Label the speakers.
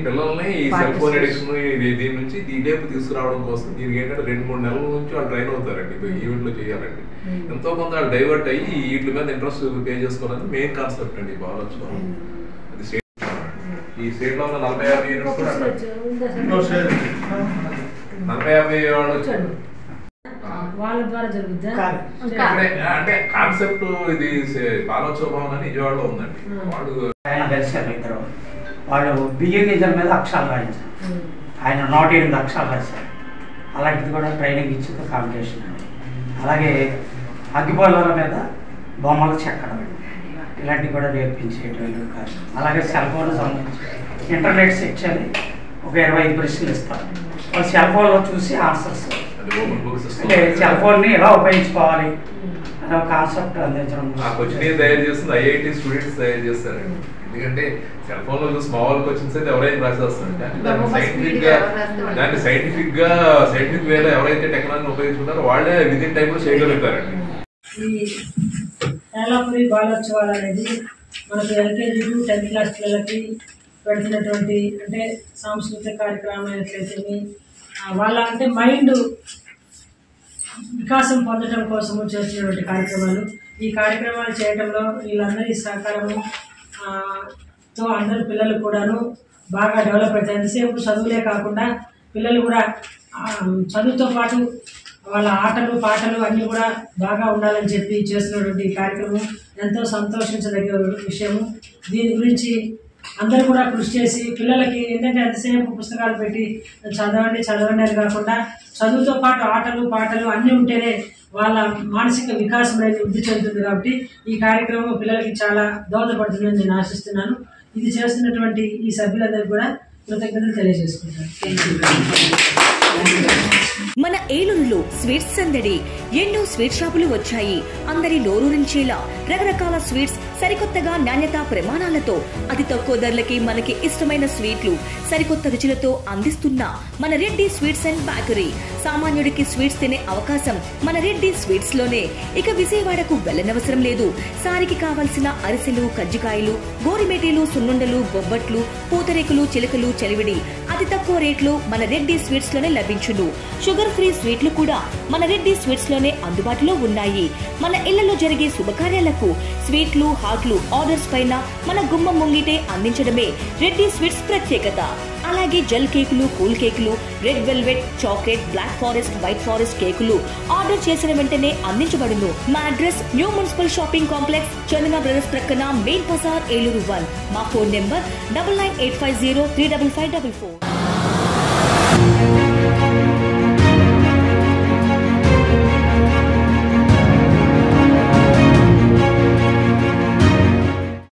Speaker 1: పిల్లల్ని ఈ cell phone addiction దీని నుంచి ఇదేపు తీసుకురావడం కోసం దీనికి ఏంటంటే 2-3 నెలల నుంచి వాళ్ళు ట్రైన్ అవుతారండి ఈవెంట్లు చేయాలండి. ఎంతో కొంత వాళ్ళు డైవర్ట్ అయ్యి వీటి మీద ఇంట్రెస్ట్ పే చేసుకోవాలని మెయిన్ కాన్సెప్ట్ అండి ఈ బాలోత్సవం. అది ఈ స్టేట్ లో ఉన్న 40-50 యూనిట్స్ కూడా 40-50 వాళ్ళు
Speaker 2: వాళ్ళ ద్వారా జరుగుద్దా
Speaker 1: అంటే కాన్సెప్ట్ ఇది బాలోత్సవ భవన్ అని విజయవాడలో ఉందండి.
Speaker 3: ఆయన కలిసారు ఇద్దరు. వాళ్ళు బియ్యం గింజల మీద అక్షరాలు రాయించారు. ఆయన 108 అక్షరాలు రాశారు. అలాంటిది కూడా ట్రైనింగ్ ఇచ్చింది కాంపిటీషన్ అని. అలాగే అగ్గిపోలాల మీద బొమ్మలు చెక్కడం ఇలాంటివి కూడా నేర్పించేటువంటి కాదు. అలాగే సెల్ ఫోన్ సంబంధించి ఇంటర్నెట్ శిక్షని ఒక 25 ప్రశ్నలు ఇస్తారు. వాళ్ళు సెల్ ఫోన్లో చూసి ఆన్సర్స్ సెల్ ఫోన్ని ఎలా ఉపయోగించుకోవాలి అనే ఒక కాన్సెప్ట్ అందించడం.
Speaker 1: తయారు చేస్తుంది IIT స్టూడెంట్స్ తయారు చేస్తారండి. ఎందుకంటే సెల్ ఫోన్ లో చూసి మామూలు క్వశ్చన్స్ అయితే ఎవరైనా రాసేస్తారు. దాన్ని సైంటిఫిక్ వేలో ఎవరైతే టెక్నాలజీని ఉపయోగించుకుంటారో వాళ్ళే విదిన్ టైంలో చేయగలుగుతారండి.
Speaker 2: ఈ ఏలాపురి బాలోత్సవాలు అనేది మనకు LKG to 10th క్లాస్ పిల్లలకి పెడుతున్నటువంటి అంటే సాంస్కృతిక కార్యక్రమం అయినట్లయితే వాళ్ళ అంటే మైండ్ వికాసం పొందడం కోసము చేస్తున్నటువంటి కార్యక్రమాలు. ఈ కార్యక్రమాలు చేయడంలో వీళ్ళందరి సహకారముతో అందరి పిల్లలు కూడాను బాగా డెవలప్ అవుతాయి. ఎంతసేపు చదువులే కాకుండా పిల్లలు కూడా చదువుతో పాటు వాళ్ళ ఆటలు పాటలు అన్నీ కూడా బాగా ఉండాలని చెప్పి చేస్తున్నటువంటి ఈ కార్యక్రమం ఎంతో సంతోషించదగ్గ విషయము. దీని గురించి అందరూ కూడా కృషి చేసి పిల్లలకి ఏంటంటే ఎంతసేపు పుస్తకాలు పెట్టి చదవండి అని కాకుండా చదువుతో పాటు ఆటలు పాటలు అన్నీ ఉంటేనే వాళ్ళ మానసిక వికాసం అనేది వృద్ధి చెందుతుంది. కాబట్టి ఈ కార్యక్రమం పిల్లలకి చాలా దోహదపడుతుందని నేను ఆశిస్తున్నాను. ఇది చేస్తున్నటువంటి ఈ సభ్యులందరికీ కూడా కృతజ్ఞతలు తెలియజేసుకుంటాను.
Speaker 4: మన ఏలూరులో స్వీట్స్ సందడి. ఎన్నో స్వీట్ షాపులు వచ్చాయి. అందరి నోరూరించేలా రకరకాల స్వీట్స్ సరికొత్తగా నాణ్యతా ప్రమాణాలతో అతి తక్కువ ధరలకి మనకి ఇష్టమైన స్వీట్లు సరికొత్త రుచులతో అందిస్తున్న మన రెడ్డి స్వీట్స్ అండ్ బేకరీ. సామాన్యుడికి స్వీట్స్ తినే అవకాశం మన రెడ్డి స్వీట్స్ లోనే. ఇక విజయవాడకు వెళ్లనవసరం లేదు. సారికి కావలసిన అరిసెలు, కజ్జికాయలు, గోరిమేటీలు, సున్నుండలు, బొబ్బట్లు, పూతరేకులు, చిలకలు, చలివిడి అతి తక్కువ రేట్లు మన రెడ్డి స్వీట్స్ లోనే లభించును. షుగర్ ఫ్రీ స్వీట్లు కూడా మన రెడ్డి స్వీట్స్ లోనే అందుబాటులో ఉన్నాయి. మన ఇళ్లలో జరిగే శుభకార్యాలకు స్వీట్లు, హాట్లు ఆర్డర్స్ పైన మన గుమ్మం ముంగిటే అందించడమే రెడ్డి స్వీట్స్ ప్రత్యేకత. అలాగే జెల్ కేకులు, కూల్ కేకులు, red velvet, chocolate, black forest, white forest కేకులు ఆర్డర్ చేసిన వెంటనే అందించబడును. మా address new municipal shopping complex, Chandana brothers ప్రక్కన, మెయిన్ బజార్, ఏలూరు 1. మా ఫోన్ నెంబర్ 9985035544.